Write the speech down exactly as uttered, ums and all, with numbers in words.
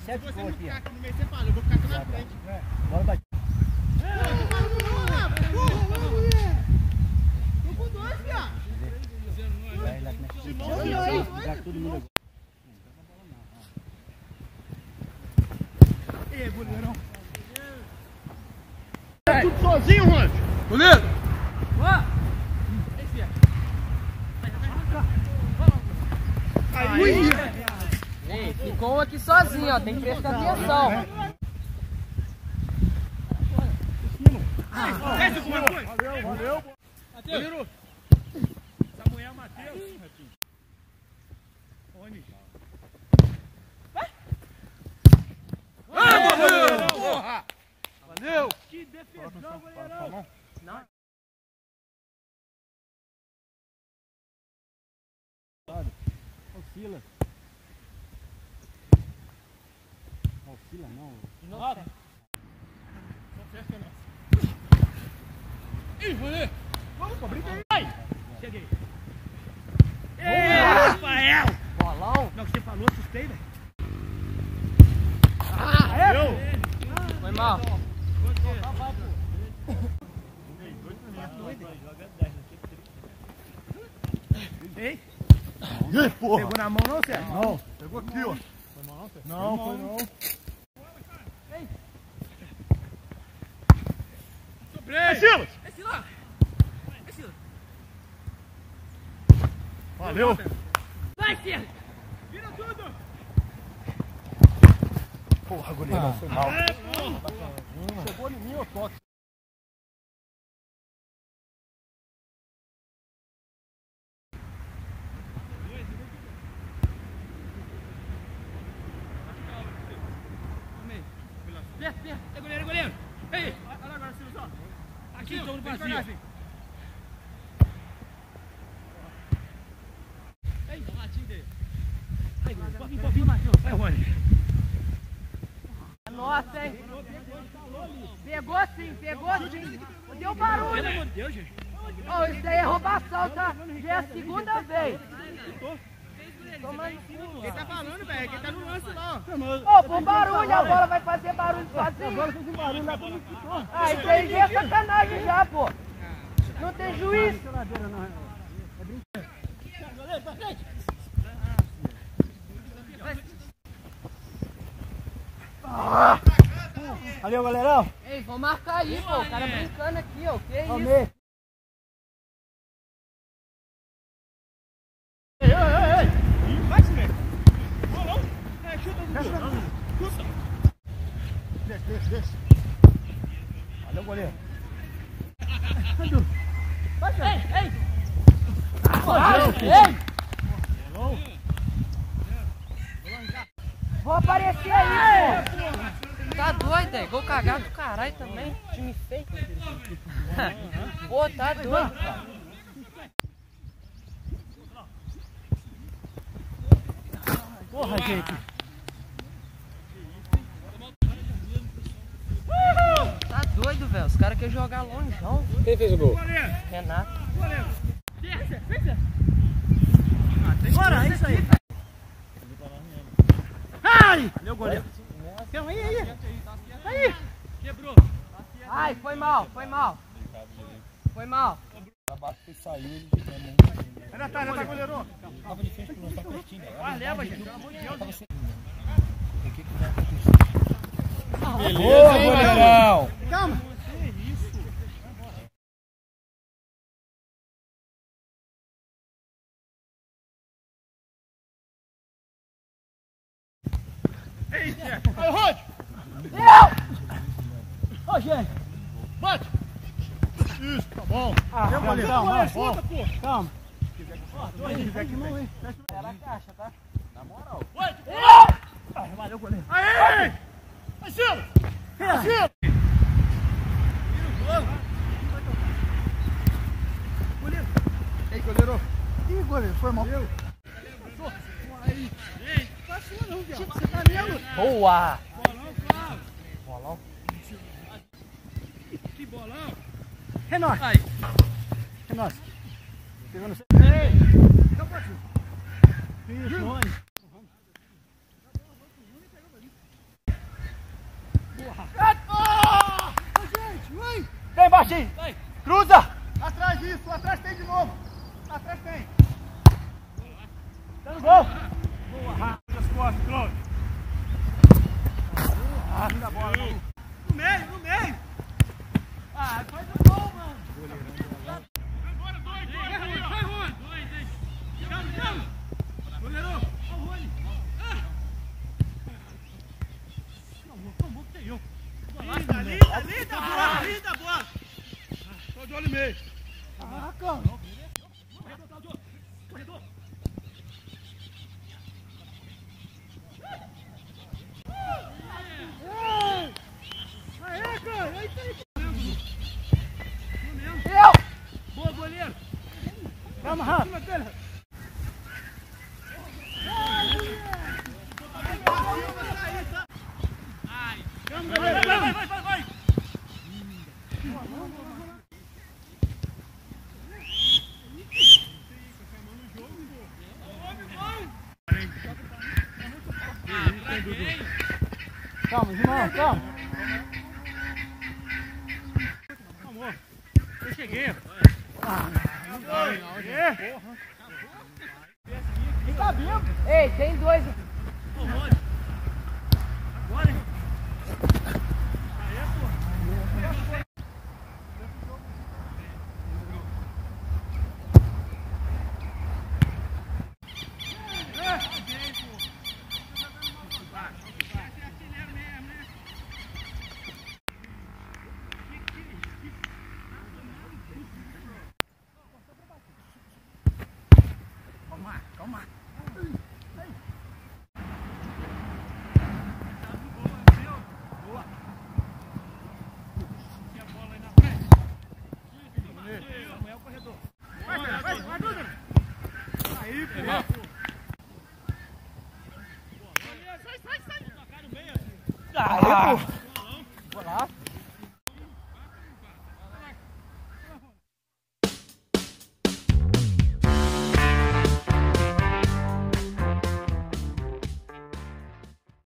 sete gols aqui. No meio você fala, eu vou ficar aqui na frente. Bora bater. Tô com dois, viado. Vai lá que nós já todo mundo. Ei, goleirão. Tá tudo sozinho, Ronald. Goleiro! Aí! Ei, ficou um aqui sozinho, ó. Tem que prestar atenção. Valeu, valeu. Goleiro! Samuel Matheus. Onde? Ah, goleiro! Porra! Valeu! Que defesão, goleirão! Não. Oscila. Oscila não. Nada. Ih, goleiro! Vamos, pô, brinca aí. Cheguei. Ei, Rafael! Bolão. Não, você falou, assustei, velho. Ah, é? Foi mal. Ei, E aí, porra? pegou na mão não, Sérgio? Não, pegou aqui, ó. Foi mal não, Sérgio? Não, foi não. Sobrei! Vai, Silas! Esse lá! Esse lá! Valeu! Vai, Sérgio! Vira tudo! Porra, goleirão, foi mal. É, porra! Chegou em mim, ô toque. Perto, perto! É goleiro, é goleiro! Ei! Olha lá agora, Silas, ó! Aqui, estamos no vazio! Ei, o latinho dele! Aí, um pouquinho, um pouquinho, Matheus! Vai, Rony! Nossa, hein? Pegou sim, pegou sim. Deu barulho. Pelo amor de Deus, gente! Oh, isso daí é roubação, tá? Já é a segunda vez. Quem tá falando, velho? Quem tá no lance lá, Ô, por barulho, a bola vai fazer barulho sozinha. Agora fez um barulho lá pra mim. Ah, isso aí já é sacanagem já, pô. Não tem juiz. Goleiro, pra frente! Valeu, goleirão. Ei, vou marcar aí, pô. O cara brincando aqui, ó. Que isso? Amém. Ei, ei, ei, ei! Vai, Silas! Não, não! É, chuta, Dudu! Chuta! Desce, desce, desce! Valeu, goleiro! Vai, ei, ei. Valeu! Ei! Vou aparecer aí, pô. Tá doido, é? Gol cagado do caralho também. Time feio. Pô, tá doido, cara. Porra, gente. Tá doido, velho. Os caras querem jogar longeão. Quem fez o gol? Renato. Bora, é isso aí! Ai! Valeu, goleiro! Calma aí, aí! Aí! Quebrou! Ai, foi mal, foi mal. Foi mal. Ainda tá, ainda tá, goleiro! Tava de frente pro lance, tá pertinho. Ah, leva, gente! Pelo amor de Deus! Boa, goleirão. Calma! Ei, Zé! Aí, Rod! Eu! Ó, gente! Bate! Isso, tá bom! Ah, Meu goleiro! calma, Calma, chuta, pô! Calma. Se quiser que não, hein? Era a caixa, tá? Valeu, goleiro! Aê! Vai, Silas! Vai, Silas! Goleiro! Ei, goleiro! Ih, goleiro, foi mal! Passou! Aí! Ei! Passou não, viado! Você tá nela! Boa! Bolão, Flávio! Bolão. Que bolão! É nóis. Aí! É nóis. Pegou no... Ei! Não pode! Isso, mãe! Vem, baixinho. Cruza. Atrás disso. Atrás tem de novo. Atrás tem. Tá no gol. Boa. As costas, pronto. Ah, ainda bola. No meio, no meio. Ah, faz o gol, mano. Agora, dois, dois, vai, vai, Juan. Dois, hein. Calma, calma. Goleiro. Olha o Juan. Linda, linda, linda bola, linda bola. Tô de olho e meio. Ah, calma. Corredor. Aê, cara, aí tem. Eu. Boa, goleiro. Calma, Rafa. Vai, vai, vai, vai, vai, vai. Calma, irmão, calma. Amor, eu cheguei. Tá vindo? Ei, tem dois. Agora, hein? Calma, calma. Samuel, corredor. Vai, vai, vai, vai, vai. Aí, pô. Sai, sai, sai. Tocaram bem, ó. Aí, pô.